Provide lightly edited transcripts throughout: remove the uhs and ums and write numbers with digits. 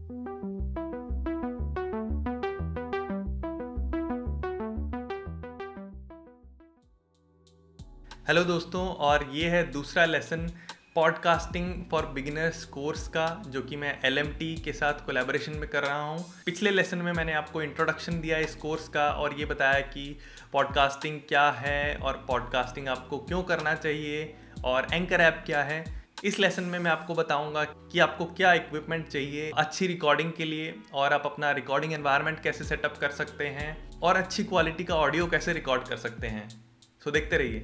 Hello दोस्तों, और ये है दूसरा lesson podcasting for beginners course का, जो कि मैं LMT के साथ कोलैबोरेशन में कर रहा हूँ। पिछले लेसन में मैंने आपको इंट्रोडक्शन दिया इस कोर्स का और ये बताया कि पॉडकास्टिंग क्या है और पॉडकास्टिंग आपको क्यों करना चाहिए और एंकर ऐप क्या है। इस लेसन में मैं आपको बताऊंगा कि आपको क्या इक्विपमेंट चाहिए अच्छी रिकॉर्डिंग के लिए, और आप अपना रिकॉर्डिंग एनवायरनमेंट कैसे सेटअप कर सकते हैं और अच्छी क्वालिटी का ऑडियो कैसे रिकॉर्ड कर सकते हैं। सो देखते रहिए।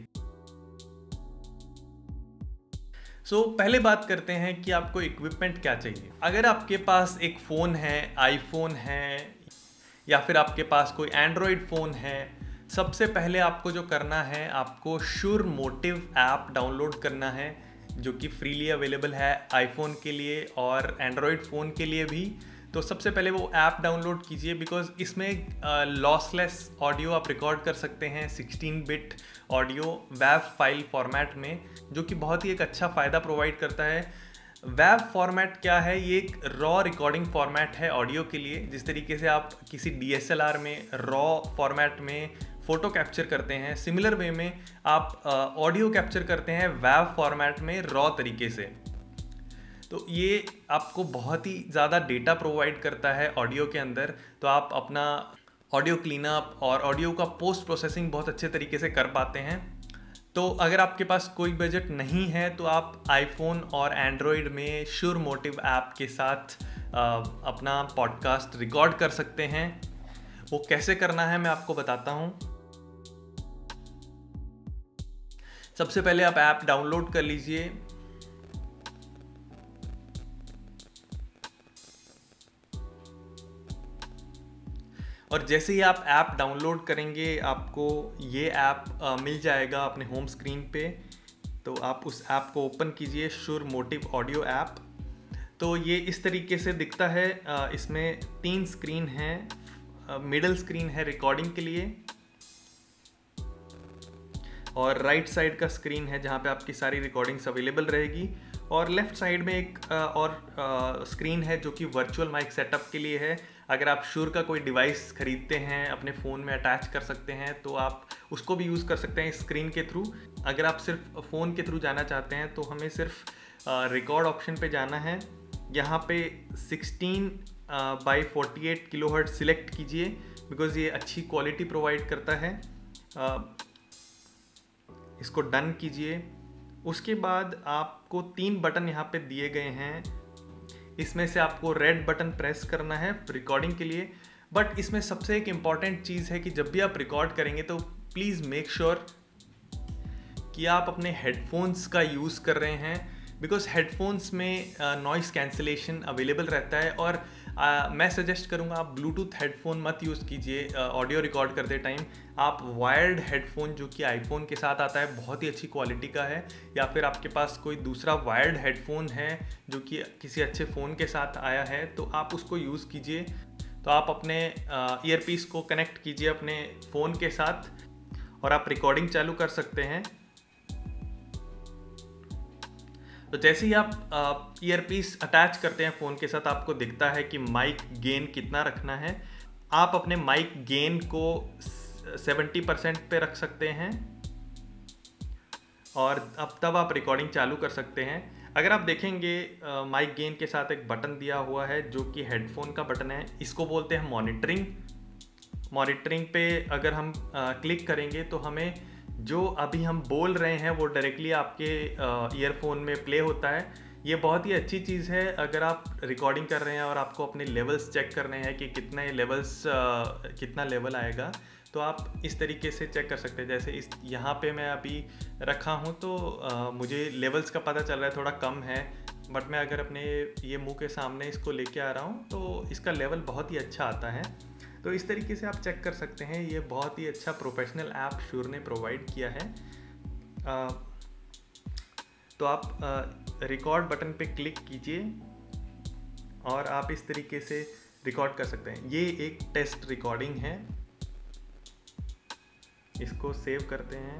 पहले बात करते हैं कि आपको इक्विपमेंट क्या चाहिए। अगर आपके पास एक फ़ोन है, आईफोन है, या फिर आपके पास कोई एंड्रॉयड फ़ोन है, सबसे पहले आपको जो करना है, आपको श्योर मोटिव ऐप डाउनलोड करना है, जो कि फ्रीली अवेलेबल है आईफोन के लिए और एंड्रॉयड फ़ोन के लिए भी। तो सबसे पहले वो ऐप डाउनलोड कीजिए, बिकॉज इसमें लॉसलेस ऑडियो आप रिकॉर्ड कर सकते हैं 16 बिट ऑडियो वैव फाइल फॉर्मेट में, जो कि बहुत ही एक अच्छा फ़ायदा प्रोवाइड करता है। वैव फॉर्मेट क्या है? ये एक रॉ रिकॉर्डिंग फॉर्मेट है ऑडियो के लिए। जिस तरीके से आप किसी DSLR में रॉ फॉर्मेट में फ़ोटो कैप्चर करते हैं, सिमिलर वे में आप ऑडियो कैप्चर करते हैं वैव फॉर्मेट में रॉ तरीके से। तो ये आपको बहुत ही ज़्यादा डेटा प्रोवाइड करता है ऑडियो के अंदर। तो आप अपना ऑडियो क्लीनअप और ऑडियो का पोस्ट प्रोसेसिंग बहुत अच्छे तरीके से कर पाते हैं। तो अगर आपके पास कोई बजट नहीं है तो आप आईफोन और एंड्रॉयड में श्योर मोटिव ऐप के साथ अपना पॉडकास्ट रिकॉर्ड कर सकते हैं। वो कैसे करना है मैं आपको बताता हूँ। सबसे पहले आप ऐप डाउनलोड कर लीजिए। और जैसे ही आप ऐप डाउनलोड करेंगे, आपको ये ऐप मिल जाएगा अपने होम स्क्रीन पे। तो आप उस ऐप को ओपन कीजिए, श्योर मोटिव ऑडियो ऐप। तो ये इस तरीके से दिखता है। इसमें 3 स्क्रीन हैं। मिडल स्क्रीन है रिकॉर्डिंग के लिए, और राइट साइड का स्क्रीन है जहाँ पे आपकी सारी रिकॉर्डिंग्स अवेलेबल रहेगी, और लेफ्ट साइड में एक और स्क्रीन है जो कि वर्चुअल माइक सेटअप के लिए है। अगर आप श्योर का कोई डिवाइस खरीदते हैं, अपने फ़ोन में अटैच कर सकते हैं, तो आप उसको भी यूज़ कर सकते हैं इस स्क्रीन के थ्रू। अगर आप सिर्फ फ़ोन के थ्रू जाना चाहते हैं तो हमें सिर्फ रिकॉर्ड ऑप्शन पे जाना है। यहाँ पे 16/48 किलोहर्ट्ज़ सिलेक्ट कीजिए, बिकॉज़ ये अच्छी क्वालिटी प्रोवाइड करता है। इसको डन कीजिए। उसके बाद आपको 3 बटन यहाँ पे दिए गए हैं। इसमें से आपको रेड बटन प्रेस करना है रिकॉर्डिंग के लिए। बट इसमें सबसे एक इम्पॉर्टेंट चीज़ है कि जब भी आप रिकॉर्ड करेंगे तो प्लीज़ मेक श्योर कि आप अपने हेडफोन्स का यूज़ कर रहे हैं, बिकॉज हेडफोन्स में नॉइस कैंसिलेशन अवेलेबल रहता है। और मैं सजेस्ट करूँगा आप ब्लूटूथ हेडफोन मत यूज़ कीजिए ऑडियो रिकॉर्ड करते टाइम। आप वायर्ड हेडफोन, जो कि आईफोन के साथ आता है, बहुत ही अच्छी क्वालिटी का है, या फिर आपके पास कोई दूसरा वायर्ड हेडफोन है जो कि किसी अच्छे फ़ोन के साथ आया है, तो आप उसको यूज़ कीजिए। तो आप अपने ईयरपीस को कनेक्ट कीजिए अपने फ़ोन के साथ और आप रिकॉर्डिंग चालू कर सकते हैं। तो जैसे ही आप ईयरपीस अटैच करते हैं फ़ोन के साथ, आपको दिखता है कि माइक गेन कितना रखना है। आप अपने माइक गेन को 70% पे रख सकते हैं, और अब तब आप रिकॉर्डिंग चालू कर सकते हैं। अगर आप देखेंगे माइक गेन के साथ एक बटन दिया हुआ है जो कि हेडफोन का बटन है। इसको बोलते हैं मॉनिटरिंग। मॉनिटरिंग पे अगर हम क्लिक करेंगे तो हमें जो अभी हम बोल रहे हैं वो डायरेक्टली आपके ईयरफोन में प्ले होता है। ये बहुत ही अच्छी चीज़ है अगर आप रिकॉर्डिंग कर रहे हैं और आपको अपने लेवल्स चेक करने हैं कि कितना लेवल आएगा, तो आप इस तरीके से चेक कर सकते हैं। जैसे यहाँ पे मैं अभी रखा हूँ तो मुझे लेवल्स का पता चल रहा है थोड़ा कम है, बट मैं अगर अपने ये मुंह के सामने इसको लेके आ रहा हूँ तो इसका लेवल बहुत ही अच्छा आता है। तो इस तरीके से आप चेक कर सकते हैं। ये बहुत ही अच्छा प्रोफेशनल ऐप श्योर ने प्रोवाइड किया है। तो आप रिकॉर्ड बटन पे क्लिक कीजिए और आप इस तरीके से रिकॉर्ड कर सकते हैं। ये एक टेस्ट रिकॉर्डिंग है। इसको सेव करते हैं।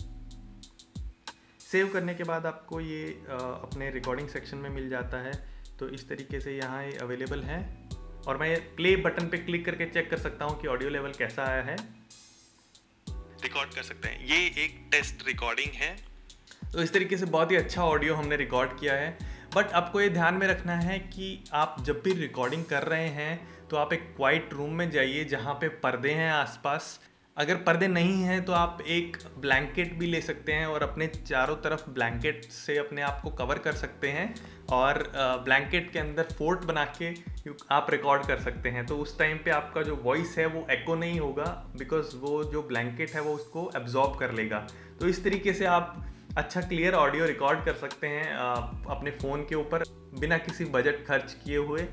सेव करने के बाद आपको ये अपने रिकॉर्डिंग सेक्शन में मिल जाता है। तो इस तरीके से यहाँ ये अवेलेबल है और मैं प्ले बटन पे क्लिक करके चेक कर सकता हूँ कि ऑडियो लेवल कैसा आया है। रिकॉर्ड कर सकते हैं, ये एक टेस्ट रिकॉर्डिंग है। तो इस तरीके से बहुत ही अच्छा ऑडियो हमने रिकॉर्ड किया है। बट आपको ये ध्यान में रखना है कि आप जब भी रिकॉर्डिंग कर रहे हैं तो आप एक क्वाइट रूम में जाइए जहाँ पे पर्दे हैं आसपास। अगर पर्दे नहीं हैं तो आप एक ब्लैंकेट भी ले सकते हैं और अपने चारों तरफ ब्लैंकेट से अपने आप को कवर कर सकते हैं और ब्लैंकेट के अंदर फोर्ट बना के आप रिकॉर्ड कर सकते हैं। तो उस टाइम पे आपका जो वॉइस है वो एको नहीं होगा, बिकॉज वो जो ब्लैंकेट है वो उसको एब्जॉर्ब कर लेगा। तो इस तरीके से आप अच्छा क्लियर ऑडियो रिकॉर्ड कर सकते हैं अपने फ़ोन के ऊपर बिना किसी बजट खर्च किए हुए।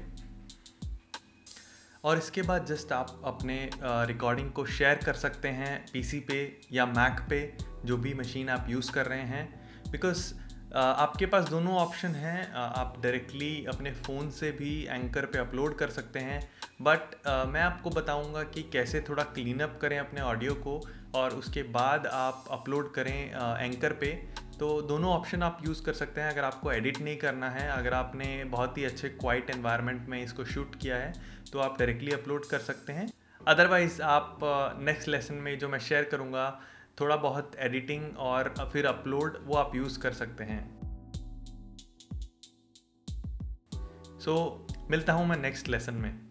और इसके बाद जस्ट आप अपने रिकॉर्डिंग को शेयर कर सकते हैं पीसी पे या मैक पे, जो भी मशीन आप यूज़ कर रहे हैं। बिकॉज आपके पास दोनों ऑप्शन हैं, आप डायरेक्टली अपने फ़ोन से भी एंकर पे अपलोड कर सकते हैं। बट मैं आपको बताऊंगा कि कैसे थोड़ा क्लीन अप करें अपने ऑडियो को और उसके बाद आप अपलोड करें एंकर पे। तो दोनों ऑप्शन आप यूज़ कर सकते हैं अगर आपको एडिट नहीं करना है। अगर आपने बहुत ही अच्छे क्वाइट एनवायरनमेंट में इसको शूट किया है तो आप डायरेक्टली अपलोड कर सकते हैं। अदरवाइज़ आप नेक्स्ट लेसन में जो मैं शेयर करूँगा थोड़ा बहुत एडिटिंग और फिर अपलोड वो आप यूज़ कर सकते हैं। सो मिलता हूँ मैं नेक्स्ट लेसन में।